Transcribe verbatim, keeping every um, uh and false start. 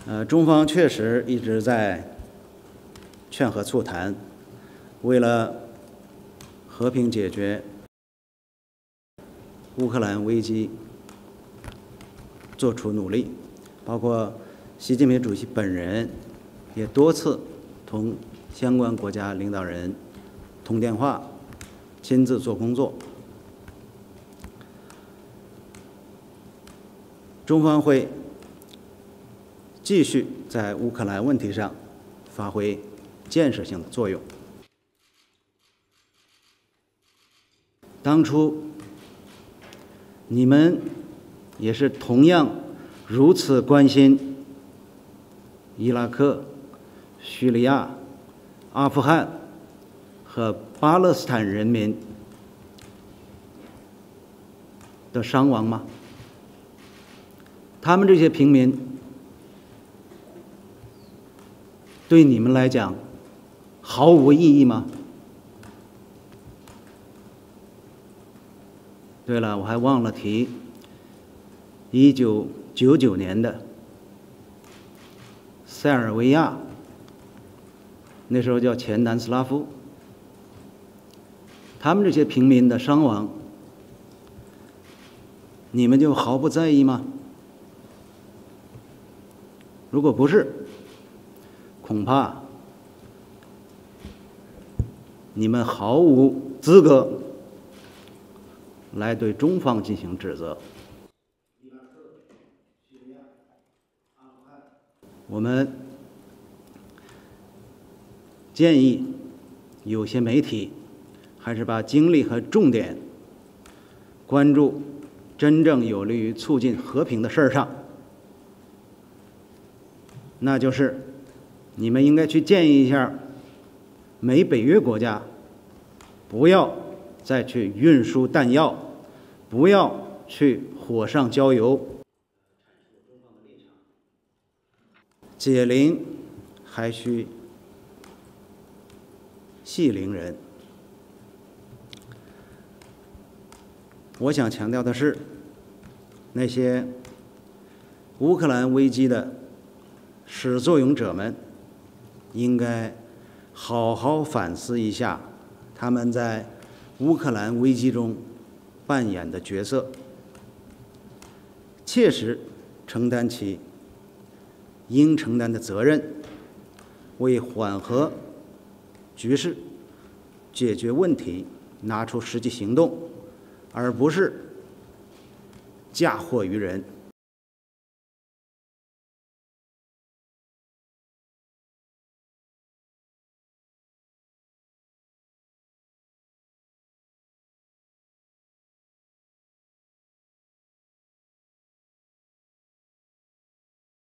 呃，中方确实一直在劝和促谈，为了和平解决乌克兰危机做出努力，包括习近平主席本人也多次同相关国家领导人通电话，亲自做工作。中方会继续在乌克兰问题上发挥建设性的作用。当初你们也是同样如此关心伊拉克、叙利亚、阿富汗和巴勒斯坦人民的伤亡吗？他们这些平民对你们来讲毫无意义吗？对了，我还忘了提，一九九九年的塞尔维亚，那时候叫前南斯拉夫，他们这些平民的伤亡，你们就毫不在意吗？如果不是，恐怕你们毫无资格来对中方进行指责。我们建议有些媒体还是把精力和重点关注真正有利于促进和平的事儿上，那就是你们应该去建议一下美北约国家，不要再去运输弹药，不要去火上浇油。解铃还需系铃人。我想强调的是，那些乌克兰危机的始作俑者们应该好好反思一下他们在乌克兰危机中扮演的角色，切实承担起应承担的责任，为缓和局势、解决问题拿出实际行动，而不是嫁祸于人。